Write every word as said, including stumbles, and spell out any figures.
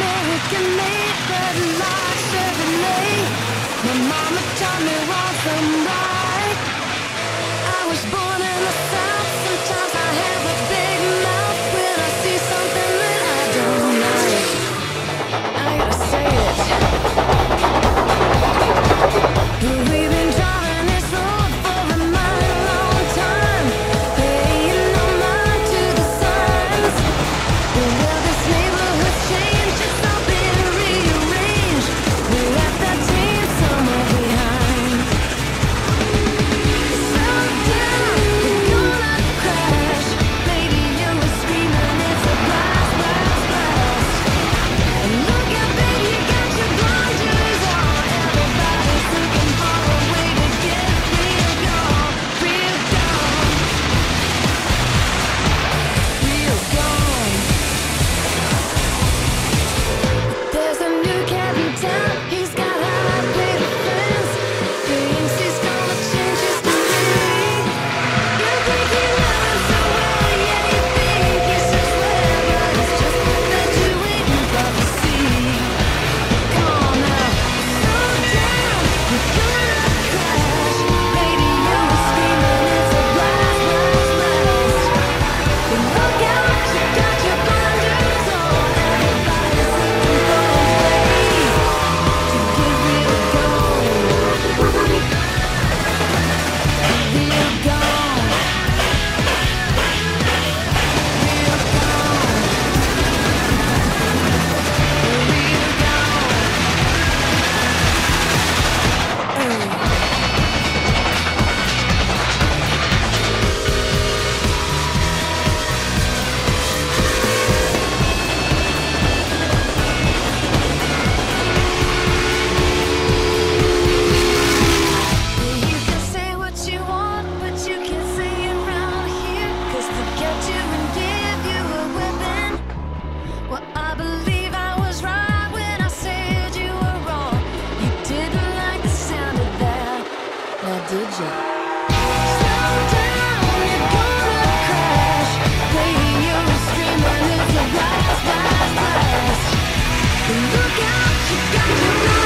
making me, but not serving me. My mama taught me wrong from right. I was born in the South. Sometimes I have a big mouth when I see something that I don't like. I gotta say it. We've been driving this road for a mighty long time, paying no mind to the signs. Well, this neighborhood's changed, it's all been rearranged. We left that team somewhere behind. Slow down, we're gonna crash. Baby, you were screaming, it's a blast, blast, blast. And look out, baby, you got your blinders on. Everybody's looking for a way to get real gone, real gone, real gone. There's a new cat in town. He's got high paid friends. Thinks he's gonna change his history. You think you know him so well, yeah, you think he's so swell, but it's just that you ain't about to see. Come on now, slow down, you're gonna crash. Baby, you were screaming, it's a blast, blast, blast. But look out, you got your blinders on. Everybody's looking for a way to get real gone, real gone, real gone. You can say what you want, but you can't say it round here. 'Cause to get you and give you a whipping, well, I believe I was right when I said you were wrong. You didn't like the sound of that, now did you? Slow down, you're gonna crash. Baby, you were screaming, it's a blast, blast, blast. Look out, you got your